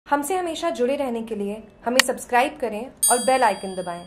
हमसे हमेशा जुड़े रहने के लिए हमें सब्सक्राइब करें और बेल आइकन दबाएं।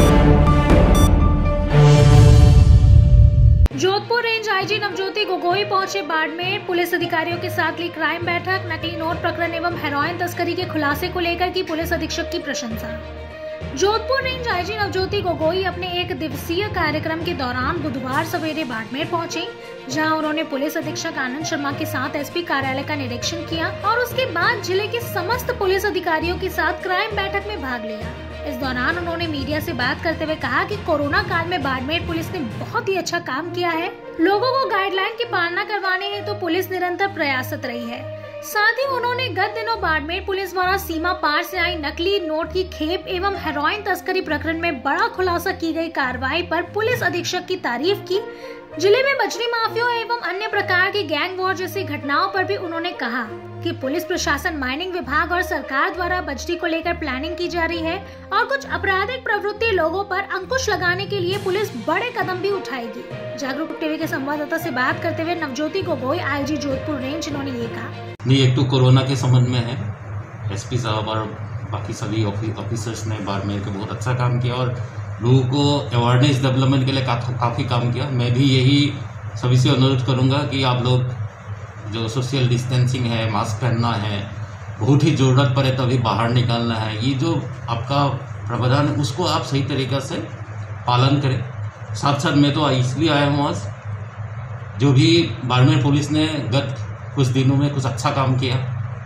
जोधपुर रेंज आईजी नवज्योति गोगोई पहुंचे बाड़मेर। पुलिस अधिकारियों के साथ ली क्राइम बैठक। नकली नोट प्रकरण एवं हेरोइन तस्करी के खुलासे को लेकर की पुलिस अधीक्षक की प्रशंसा। जोधपुर रेंज आईजी नवज्योति गोगोई अपने एक दिवसीय कार्यक्रम के दौरान बुधवार सवेरे बाड़मेर पहुंचे, जहां उन्होंने पुलिस अधीक्षक आनंद शर्मा के साथ एसपी कार्यालय का निरीक्षण किया और उसके बाद जिले के समस्त पुलिस अधिकारियों के साथ क्राइम बैठक में भाग लिया। इस दौरान उन्होंने मीडिया से बात करते हुए कहा कि कोरोना काल में बाड़मेर पुलिस ने बहुत ही अच्छा काम किया है। लोगों को गाइडलाइन की पालना करवाने हेतु तो पुलिस निरंतर प्रयासरत रही है। साथ ही उन्होंने गत दिनों बाड़मेर पुलिस द्वारा सीमा पार से आई नकली नोट की खेप एवं हेरोइन तस्करी प्रकरण में बड़ा खुलासा की गई कार्रवाई पर पुलिस अधीक्षक की तारीफ की। जिले में बजरी माफिया एवं अन्य प्रकार की गैंग वॉर जैसी घटनाओं पर भी उन्होंने कहा कि पुलिस प्रशासन, माइनिंग विभाग और सरकार द्वारा बजरी को लेकर प्लानिंग की जा रही है और कुछ आपराधिक प्रवृत्ति लोगों पर अंकुश लगाने के लिए पुलिस बड़े कदम भी उठाएगी। जागरूक टीवी के संवाददाता से बात करते हुए नवज्योति गोगोई आईजी जोधपुर रेंज इन्होंने ये कहा। नहीं, एक तो कोरोना के संबंध में है, एसपी साहब और बाकी सभी ऑफिसर्स ने बाड़मेर के बहुत अच्छा काम किया और लोगों को अवेयरनेस डेवलपमेंट के लिए काफ़ी काम किया। मैं भी यही सभी से अनुरोध करूंगा कि आप लोग जो सोशल डिस्टेंसिंग है, मास्क पहनना है, बहुत ही ज़रूरत पड़े तभी बाहर निकलना है, ये जो आपका प्रावधान है उसको आप सही तरीक़े से पालन करें। साथ साथ मैं तो इसलिए आया हूँ आज, जो भी बाड़मेर पुलिस ने गत कुछ दिनों में कुछ अच्छा काम किया।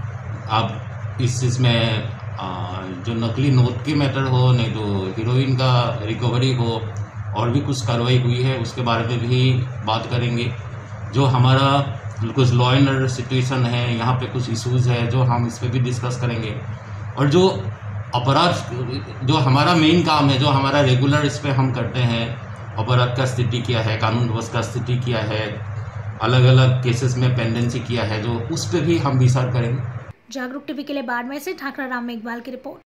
आप इस चीज़ में जो नकली नोट की मैटर हो, नहीं तो हीरोइन का रिकवरी हो, और भी कुछ कार्रवाई हुई है उसके बारे में भी बात करेंगे। जो हमारा कुछ लॉ एंड ऑर्डर सिचुएशन है, यहाँ पे कुछ इश्यूज है जो हम इस पर भी डिस्कस करेंगे। और जो अपराध, जो हमारा मेन काम है, जो हमारा रेगुलर इस पर हम करते हैं, अपराध का स्थिति क्या है, कानून व्यवस्था का स्थिति क्या है, अलग अलग केसेस में पेंडेंसी किया है, जो उस पर भी हम विचार करेंगे। जागरूक टीवी के लिए बाड़मेर से ठाकरा राम मेघवाल की रिपोर्ट।